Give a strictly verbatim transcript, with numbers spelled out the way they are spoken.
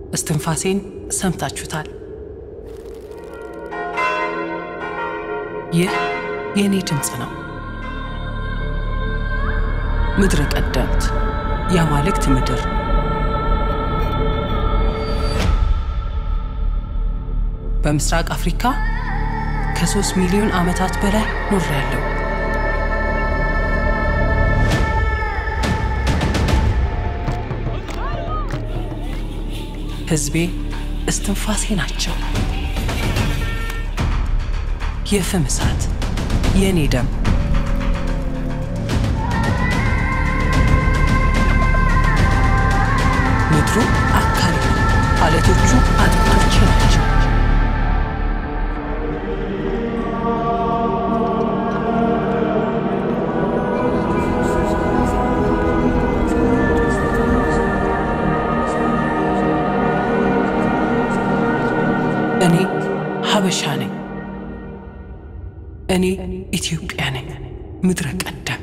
استنفاسين سمتاችሁታል ይህ የኔ ድምጽ ነው ምድር ቀደምት ያማልክት ምድር በምስራቅ አፍሪካ ከ3 ሚሊዮን ዓመታት በላይ ኖሬያለሁ ህዝቤ استنفاسي ናቸው የፍም እሳት የኔ ደም ምድሩ አካል አለቶቹ አጥንቶቼ ናቸው እኔ ሀበሻ ነኝ እኔ ኢትዮጵያ ነኝ ምድረ ቀዳ